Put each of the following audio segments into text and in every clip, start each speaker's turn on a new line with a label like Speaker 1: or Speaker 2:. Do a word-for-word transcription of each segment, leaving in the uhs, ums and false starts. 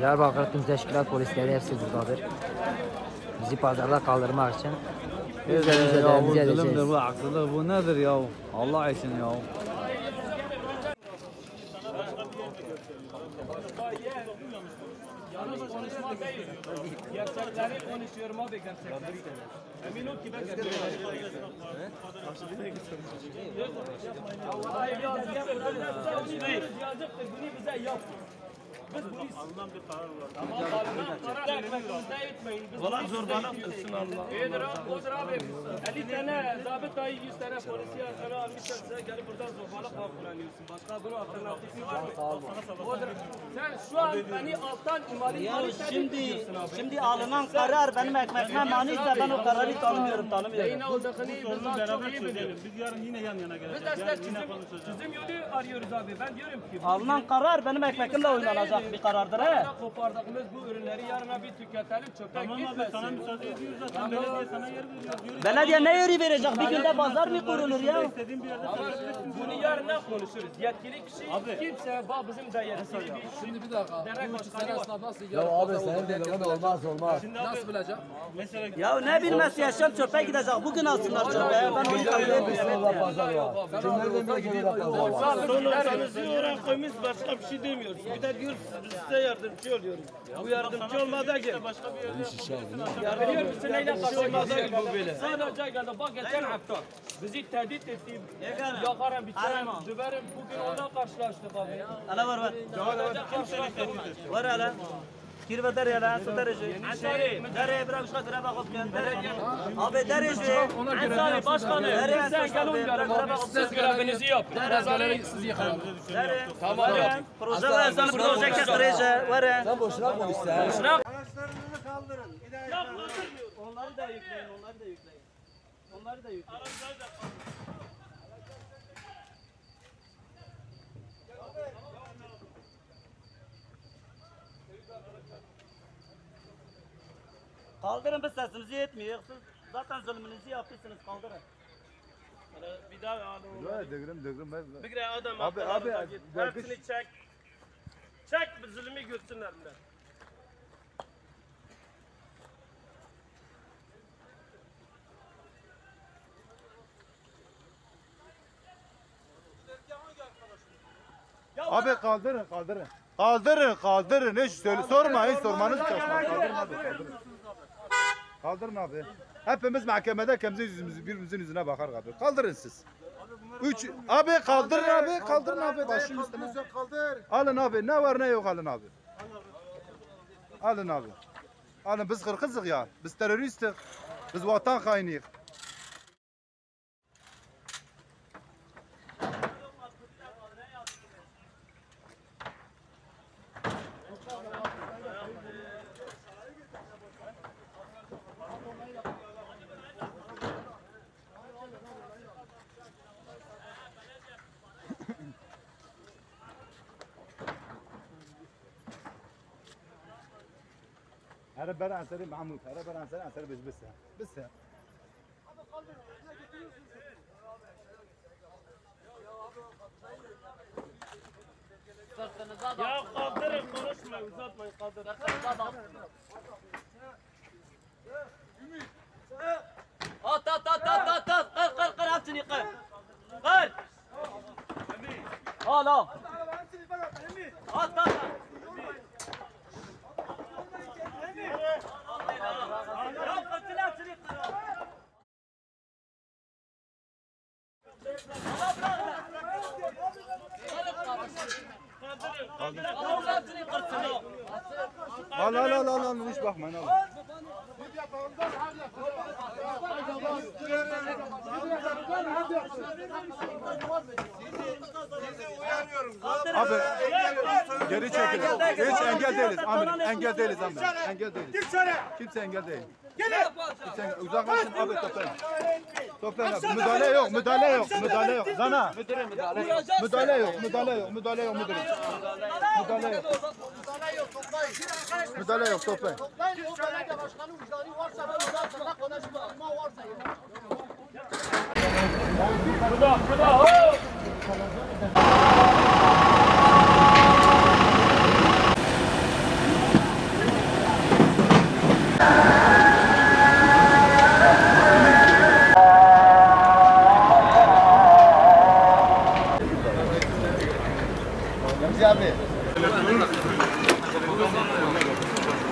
Speaker 1: Diyarbakır tüm teşkilat polisleri hepsi buradadır. Bizi pazarda kaldırmak için özlerimize
Speaker 2: Ya bu
Speaker 1: değerimizi edeceğiz.
Speaker 2: zulümdür, bu haksızlık, bu nedir ya? Allah için ya.
Speaker 3: Yanlış konuşma değil. Gerçekleri konuşuyorum abi, gerçekleri. Emin ol ki ben gerçekleri. Vallahi yazık, yazıktır, bunu bize yaptı. Biz polis. Alınan bir karar var. Tamam, alınan karar ekmekimizde etmeyin. Valla zorbalıktır Allah. İyidir abi, odur abi. elli tane zabıt ayı, yüz tane polisi arkana almışlar, size gelip buradan zorbalık mı kullanıyorsun? Başka bunun alternatifi var mı? Odur. Sen şu an beni alttan imali
Speaker 4: Ya şimdi şimdi alınan karar benim ekmeğime maniyse ben o kararı tanımıyorum, tanımıyorum.
Speaker 3: Yine olduğunu biz çok iyi biliyoruz.
Speaker 5: Biz yarın yine yan yana geleceğiz.
Speaker 3: Biz de size çözüm, çözüm yolu arıyoruz abi. Ben diyorum ki
Speaker 4: Alınan karar benim ekmeğimle oynanacak bir karardır he.
Speaker 3: kopardığımız bu ürünleri yarına bir tüketelim, çöpe
Speaker 5: Tamam abi
Speaker 3: gitmesin.
Speaker 5: sana müsaade ediyoruz zaten. Belediye sana yer veriyor. Diyoruz.
Speaker 4: Belediye ne yeri verecek? Bir günde pazar mı kurulur ya?
Speaker 5: İstediğin bir yerde
Speaker 3: Ama bunu yarına konuşuruz. Yetkili kişi kimse, bak bizim de yetkili bir
Speaker 6: Şimdi bir dakika.
Speaker 3: dernek
Speaker 6: Bu
Speaker 3: başkanı
Speaker 6: sene
Speaker 3: var.
Speaker 6: esnaf nasıl
Speaker 7: Ya abi senin dediğin olmaz olmaz.
Speaker 6: nasıl bilecek?
Speaker 5: mesela
Speaker 4: Ya ne bilmesi yaşam çöpe gidecek. Bugün alsınlar çöpe. Ben onu kabul etmiyorum.
Speaker 7: Orada pazar var. Kimlerden bile ki orada pazar var.
Speaker 8: Sorunlarınızı öğren koymuş, başka bir şey demiyoruz. Bir de diyoruz biz size yardımcı oluyoruz. Bu yardımcı olmadan gel.
Speaker 5: başka bir yerde
Speaker 3: Biliyor musun neyle karşılaştık? Sadece geldi. Bak geçen hafta bizi tehdit etti. Yakarım, biçerim, düverim. Bugün ondan karşılaştık abi.
Speaker 4: Ala var var. Var ala. Kirve dereye lan, su derece. Dereye bırak şuna göre bakıp gel. Abi derece.
Speaker 3: Ansari başkanı,
Speaker 4: Dereye
Speaker 3: sen gel uyarım. Siz görevinizi yapın.
Speaker 6: Gazeteleri sizi yıkayalım.
Speaker 4: Dereye. Tamam. Proje var, sen proje kestirece. Var ya.
Speaker 7: Sen boşuna konuş sen.
Speaker 8: Araçlarınızı kaldırın.
Speaker 4: Onları da yükleyin, onları da yükleyin. Onları da yükleyin. Kaldırın, biz sesimizi yetmiyor. Siz zaten zulmünüzü yapıyorsunuz, kaldırın.
Speaker 8: Bir daha alın.
Speaker 7: Böyle dögürüm dögürüm ben.
Speaker 8: Bir kere adam
Speaker 7: Abi abi.
Speaker 8: hepsini çek. Çek bir zulmü görsünler bunlar.
Speaker 7: Abi kaldırın kaldırın. Kaldırın kaldırın hiç söyle sormayın sormanız çok. Kaldırın abi kaldırın. Kaldırın abi. Hepimiz mahkemede kendimiz yüzümüzü birbirimizin yüzüne bakar abi. Kaldırın siz. Üç abi kaldırın abi kaldırın abi başın üstüne. Alın abi ne var ne yok alın abi. Alın abi. Alın biz hırkızık ya. Biz teröristik. Biz vatan hainiyiz. هذا برا عن سريع محمود هذا برا عن سريع عن سريع بس بس بس
Speaker 8: Ya kaldırın, konuşmayın, uzatmayın, kaldırın.
Speaker 4: At at at at at at kır kır kır hepsini kır. Kır. Al al. At at. Ya kırtın hepsini kır.
Speaker 7: al al al al al hiç bakmayın al. Abi geri çekilin. Hiç engel değiliz amirim. Engel değiliz amirim. Engel değiliz. Kimse engel değil. Kimse engel. Uzaklaşın abi toplayın. Toplayın abi. Müdahale yok. Müdahale yok. Müdahale yok. Zana. Müdahale yok. Müdahale yok. Müdahale yok müdürüm. Müdahale yok. Müdahale yok. Toplayın.
Speaker 3: Burada, burada.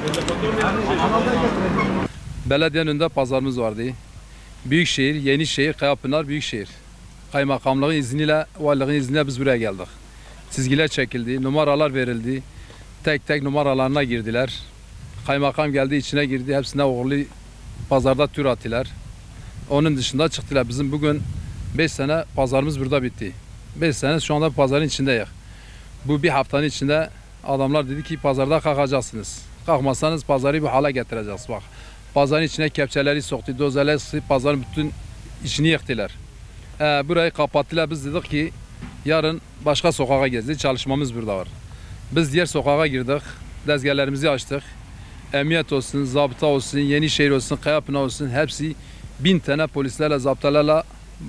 Speaker 9: Belediyenin önünde pazarımız vardı. Büyükşehir, Yenişehir, Kayapınar, Büyükşehir. Kaymakamlığın izniyle, valiliğin izniyle biz buraya geldik. Çizgiler çekildi, numaralar verildi. Tek tek numaralarına girdiler. Kaymakam geldi, içine girdi. Hepsine oğlu pazarda tür attılar. Onun dışında çıktılar. Bizim bugün beş sene pazarımız burada bitti. beş sene şu anda pazarın içindeyiz. Bu bir haftanın içinde adamlar dedi ki pazarda kalkacaksınız. Kalkmazsanız pazarı bu hale getireceğiz. Bak, pazarın içine kepçeleri soktu, dozerler sıkıp pazarın bütün işini yıktılar. Ee, burayı kapattılar. Biz dedik ki yarın başka sokağa gezdi. Çalışmamız burada var. Biz diğer sokağa girdik. Dezgahlarımızı açtık. Emniyet olsun, zabıta olsun, Yenişehir olsun, Kayapınar olsun hepsi bin tane polislerle, zabıtalarla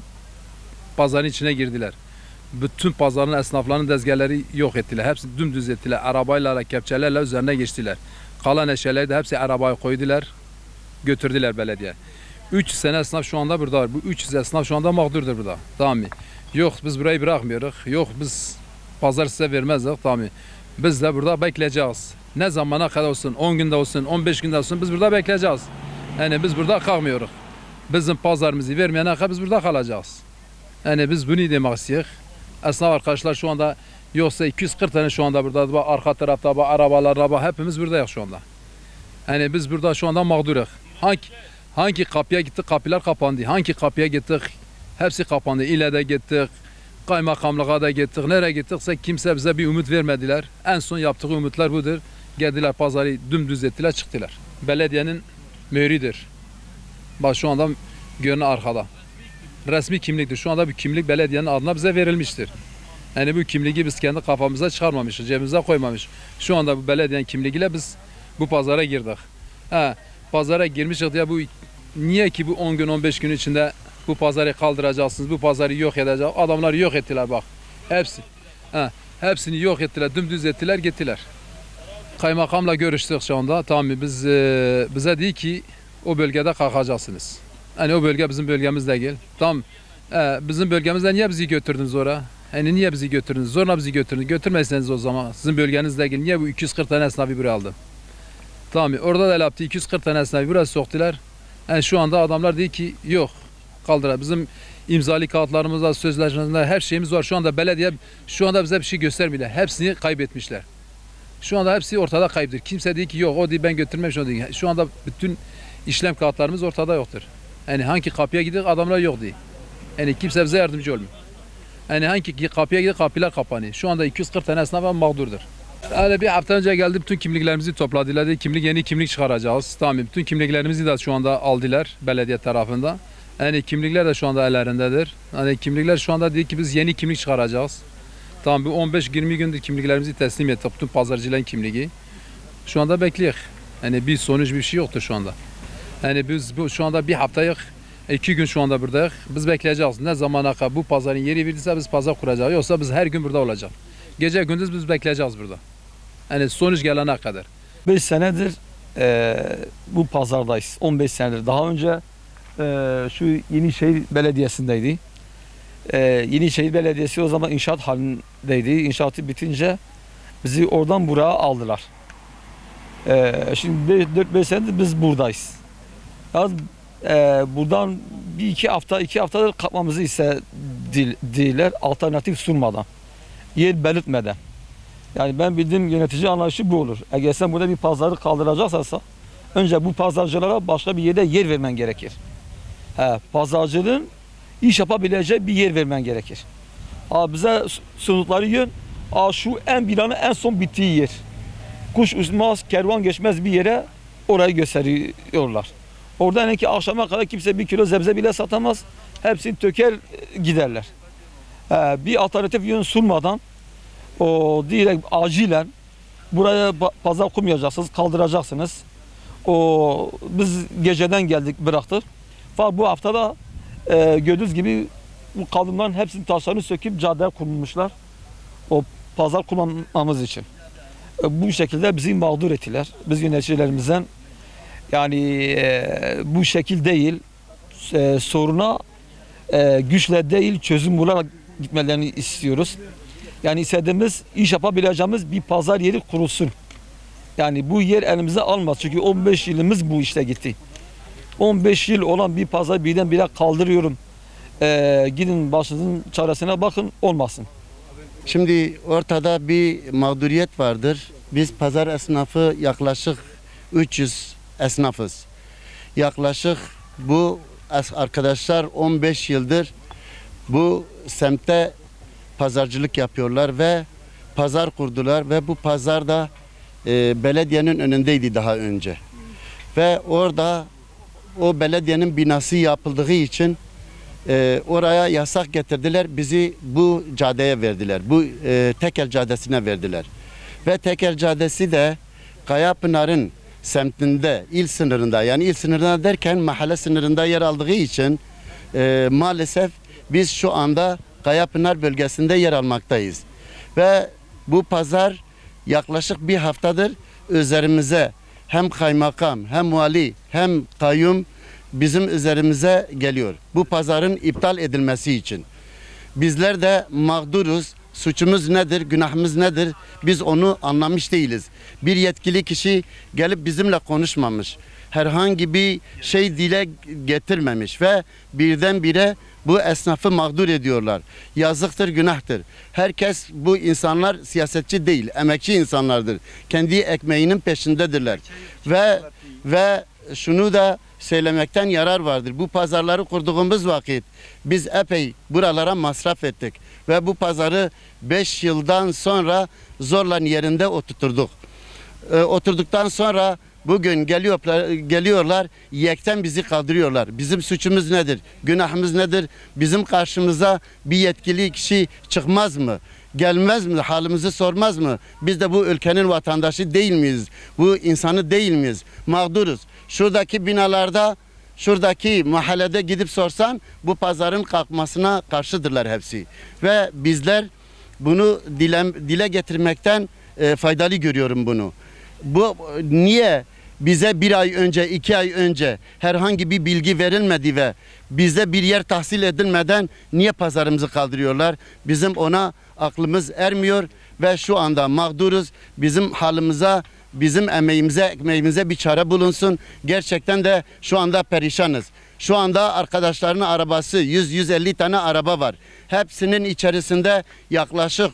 Speaker 9: pazarın içine girdiler. Bütün pazarın esnaflarının dezgahları yok ettiler. Hepsi dümdüz ettiler. Arabayla, kepçelerle üzerine geçtiler. Kalan eşyaları da hepsi arabaya koydular. Götürdüler belediye. üç yüz sene esnaf şu anda burada var. Bu üç yüz esnaf şu anda mağdurdur burada. Tamam mı? Yok biz burayı bırakmıyoruz. Yok biz pazar size vermezdik. Tamam mı? Biz de burada bekleyeceğiz. Ne zamana kadar olsun, on günde olsun, on beş günde olsun biz burada bekleyeceğiz. Yani biz burada kalkmıyoruz. Bizim pazarımızı vermeyene kadar biz burada kalacağız. Yani biz bunu demek istiyoruz. Esnaf arkadaşlar şu anda yoksa iki yüz kırk tane şu anda burada. Bak, arka tarafta bak, arabalarla bak, hepimiz buradayız şu anda. Yani biz burada şu anda mağduruz. Hangi hangi kapıya gittik, kapılar kapandı. Hangi kapıya gittik, hepsi kapandı. İle de gittik, kaymakamlığa da gittik. Nereye gittikse kimse bize bir umut vermediler. En son yaptığı umutlar budur. Geldiler pazarı dümdüz ettiler, çıktılar. Belediyenin mühürüdür. Bak şu anda görünen arkada. Resmi kimliktir. Şu anda bu kimlik belediyenin adına bize verilmiştir. Yani bu kimliği biz kendi kafamıza çıkarmamışız, cebimize koymamış. Şu anda bu belediyenin kimliğiyle biz bu pazara girdik. Ha, pazara girmişiz diye bu niye ki bu on gün on beş gün içinde bu pazarı kaldıracaksınız, bu pazarı yok edeceksiniz. Adamlar yok ettiler bak. Hepsi. Ha, hepsini yok ettiler, dümdüz ettiler, gittiler. Kaymakamla görüştük şu anda. Tamam mı? Biz e, bize dedi ki o bölgede kalkacaksınız. Yani o bölge bizim bölgemiz değil. Tamam. E, bizim bölgemizde niye bizi götürdünüz oraya? Yani niye bizi götürdünüz? Zorla bizi götürdünüz. Götürmezseniz o zaman sizin bölgeniz değil. Niye bu iki yüz kırk tane esnafı buraya aldı? Tamam mı? Orada da yaptı. iki yüz kırk tane esnafı buraya soktular. Yani şu anda adamlar dedi ki yok. Kaldırar. Bizim imzalı kağıtlarımızda, sözleşmemizde her şeyimiz var. Şu anda belediye şu anda bize bir şey göstermiyorlar. Hepsini kaybetmişler. Şu anda hepsi ortada kayıptır. Kimse değil ki yok o değil ben götürmem şu değil. Şu anda bütün işlem kağıtlarımız ortada yoktur. Yani hangi kapıya gidiyor adamlar yok değil. Yani kimse bize yardımcı olmuyor. Yani hangi kapıya gidiyor kapılar kapanıyor. Şu anda iki yüz kırk tane esnaf mağdurdur. Yani bir hafta önce geldi bütün kimliklerimizi topladılar. Dedi, kimlik yeni kimlik çıkaracağız. Tamam bütün kimliklerimizi de şu anda aldılar belediye tarafında. Yani kimlikler de şu anda ellerindedir. Yani kimlikler şu anda dedi ki biz yeni kimlik çıkaracağız. Tamam bu on beş yirmi gündür kimliklerimizi teslim ettik. Bütün pazarcıların kimliği. Şu anda bekliyoruz. Yani bir sonuç bir şey yoktur şu anda. Yani biz bu, şu anda bir haftayız. iki gün şu anda buradayız. Biz bekleyeceğiz. Ne zamana kadar bu pazarın yeri verdiyse biz pazar kuracağız. Yoksa biz her gün burada olacak. Gece gündüz biz bekleyeceğiz burada. Yani sonuç gelene kadar.
Speaker 10: beş senedir e, bu pazardayız. on beş senedir. Daha önce e, şu Yenişehir Belediyesi'ndeydi. E, Yenişehir Belediyesi o zaman inşaat halindeydi. İnşaatı bitince bizi oradan buraya aldılar. E, şimdi dört beş senedir biz buradayız. Yalnız e, buradan bir iki hafta, iki haftadır kalkmamızı istediler alternatif sunmadan. Yer belirtmeden. Yani ben bildiğim yönetici anlayışı bu olur. Eğer sen burada bir pazarı kaldıracaksa önce bu pazarcılara başka bir yerde yer vermen gerekir. He, pazarcılığın iş yapabileceği bir yer vermen gerekir. Aa, bize sundukları yön aa, şu en binanın en son bittiği yer. Kuş uçmaz, kervan geçmez bir yere orayı gösteriyorlar. Orada yani ki akşama kadar kimse bir kilo zebze bile satamaz. Hepsini töker giderler. He, bir alternatif yön sunmadan o direkt acilen buraya pazar kurmayacaksınız, kaldıracaksınız. O biz geceden geldik, bıraktık. Fakat bu haftada e, gördüğünüz gibi bu kadınların hepsinin taşlarını söküp caddeye kurmuşlar. O pazar kullanmamız için. E, bu şekilde bizi mağdur ettiler. Biz yöneticilerimizden yani e, bu şekil değil, e, soruna e, güçle değil çözüm bularak gitmelerini istiyoruz. Yani istediğimiz, iş yapabileceğimiz bir pazar yeri kurulsun. Yani bu yer elimize almaz. Çünkü on beş yılımız bu işte gitti. on beş yıl olan bir pazar birdenbire kaldırıyorum. Ee, gidin başınızın çaresine bakın, olmasın.
Speaker 11: Şimdi ortada bir mağduriyet vardır. Biz pazar esnafı yaklaşık üç yüz esnafız. Yaklaşık bu arkadaşlar on beş yıldır bu semtte pazarcılık yapıyorlar ve pazar kurdular ve bu pazar da e, belediyenin önündeydi daha önce. Ve orada o belediyenin binası yapıldığı için e, oraya yasak getirdiler. Bizi bu caddeye verdiler. Bu e, Tekel Caddesi'ne verdiler. Ve Tekel Caddesi de Kayapınar'ın semtinde, il sınırında, yani il sınırında derken mahalle sınırında yer aldığı için e, maalesef biz şu anda Kayapınar bölgesinde yer almaktayız. Ve bu pazar yaklaşık bir haftadır üzerimize hem kaymakam, hem vali, hem kayyum bizim üzerimize geliyor. Bu pazarın iptal edilmesi için. Bizler de mağduruz. Suçumuz nedir, günahımız nedir? Biz onu anlamış değiliz. Bir yetkili kişi gelip bizimle konuşmamış. Herhangi bir şey dile getirmemiş ve birdenbire bu esnafı mağdur ediyorlar. Yazıktır, günahtır. Herkes, bu insanlar siyasetçi değil, emekçi insanlardır. Kendi ekmeğinin peşindedirler. Ve ve şunu da söylemekten yarar vardır. Bu pazarları kurduğumuz vakit biz epey buralara masraf ettik. Ve bu pazarı beş yıldan sonra zorla yerinde oturturduk. Ee, oturduktan sonra bugün geliyorlar, geliyorlar yekten bizi kaldırıyorlar. Bizim suçumuz nedir? Günahımız nedir? Bizim karşımıza bir yetkili kişi çıkmaz mı? Gelmez mi? Halimizi sormaz mı? Biz de bu ülkenin vatandaşı değil miyiz? Bu insanı değil miyiz? Mağduruz. Şuradaki binalarda, şuradaki mahallede gidip sorsan bu pazarın kalkmasına karşıdırlar hepsi. Ve bizler bunu dile, dile getirmekten e, faydalı görüyorum bunu. Bu niye bize bir ay önce, iki ay önce herhangi bir bilgi verilmedi ve bize bir yer tahsil edilmeden niye pazarımızı kaldırıyorlar? Bizim ona aklımız ermiyor ve şu anda mağduruz. Bizim halimize, bizim emeğimize, ekmeğimize bir çare bulunsun. Gerçekten de şu anda perişanız. Şu anda arkadaşların arabası, yüz yüz elli tane araba var. Hepsinin içerisinde yaklaşık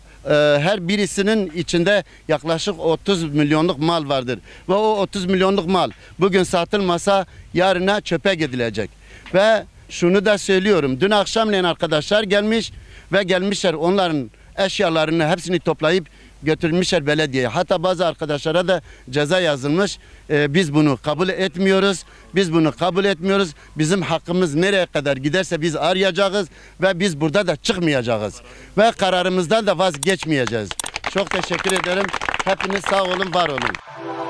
Speaker 11: her birisinin içinde yaklaşık otuz milyonluk mal vardır. Ve o otuz milyonluk mal bugün satılmasa yarına çöpe gidilecek. Ve şunu da söylüyorum. Dün akşamleyin arkadaşlar gelmiş ve gelmişler onların eşyalarını hepsini toplayıp götürmüşler belediyeye. Hatta bazı arkadaşlara da ceza yazılmış. Ee, biz bunu kabul etmiyoruz. Biz bunu kabul etmiyoruz. Bizim hakkımız nereye kadar giderse biz arayacağız ve biz burada da çıkmayacağız. Ve kararımızdan da vazgeçmeyeceğiz. Çok teşekkür ederim. Hepiniz sağ olun, var olun.